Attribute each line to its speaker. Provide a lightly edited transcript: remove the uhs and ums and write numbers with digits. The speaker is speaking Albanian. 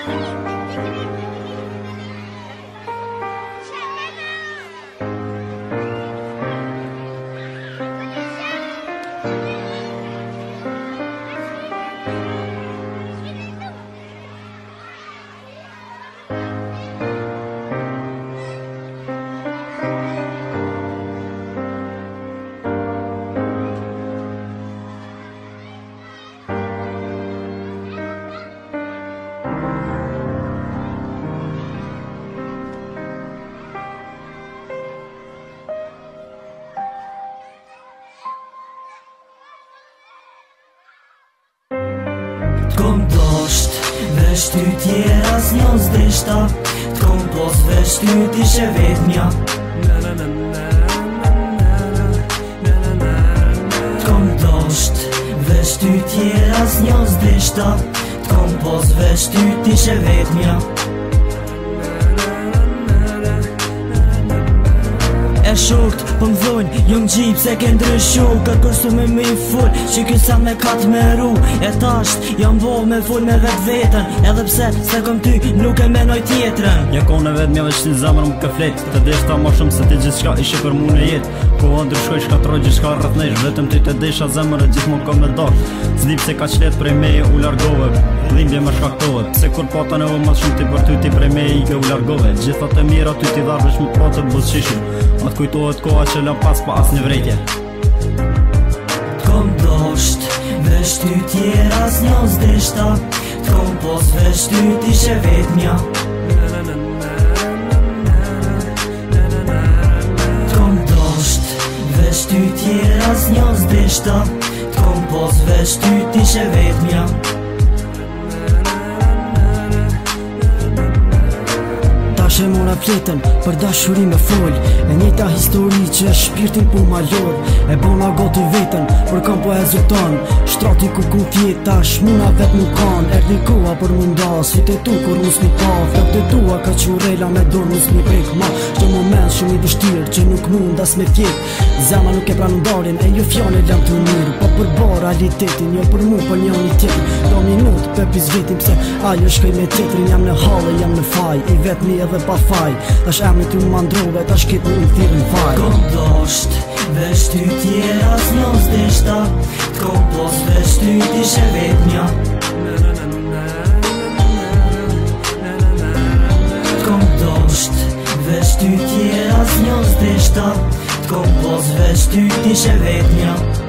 Speaker 1: T'kom dosht, vesh ty tjera s'njo s'deshta. T'kom pos vesh ty t'ishe vetëmja. T'kom dosht, vesh ty tjera s'njo s'deshta. T'kom pos vesh ty t'ishe vetëmja. E shukt, po m'thojnë, jom gjip se ke ndryshu. Kërkostu me mi full, që kysa me kat me ru. E tasht, jam bo me full me vet vetën. Edhe pse, se kom ty, nuk e menoj tjetërën.
Speaker 2: Ja kone vet mja veç ti zemër më ka flet. Të deshta ma shumë se ti gjithë shka ishe për mu në jet. Koha ndryshkoj shkatroj gjithë shka rrëth nesh. Vetëm ty të desha zemër e gjithë më kom me dash. Zdip se ka qlet prej meje u largove. Dhimbje më shkaktove. Pse kur pata në më shumë ti për ty ti prej meje i ke u largove. Gjithat e mira ty ti dharvesh më patë buzqishin. Atë kujtohet koha që lëm pas pa as një vrejtje.
Speaker 1: T'kom dosht, vesh ty tjera s'njo s'deshta. T'kom pos vesh ty t'ishe vetëmja. T'kom dosht, vesh ty tjera s'njo s'deshta. T'kom pos vesh ty t'ishe vetëmja.
Speaker 3: Tashe mora fletën për dashuri me fol. E njëta histori që shpirtin pu ma lodh. E bona goti vetën, për kam po e zëton. Shtrati ku kun tjeta, shmuna vet nuk kan. Erdi koha për munda, si të tu kur mus mi pa. Flok të tua ka qurela me dorë mus mi prek ma. Shto moment shumë i dështirë që nuk mund as me fjet. Zema nuk e pran ndarin, e jo fjane lam të mirë. Po për bar realitetin, jo për mu për një një tjetër. Do minut për pis vetim se ajo shkoj me tjetrin. Jam në halë, jam në faj, i vetmi edhe pa faj. Tash emni ty më mandrove, tash kitë më thirë në faj.
Speaker 1: T'kom dosht, vesh ty tjera s'njo s'deshta. T'kom pos vesh ty t'ishe vetëmja. T'kom dosht, vesh ty tjera s'njo s'deshta. T'kom pos vesh ty t'ishe vetëmja.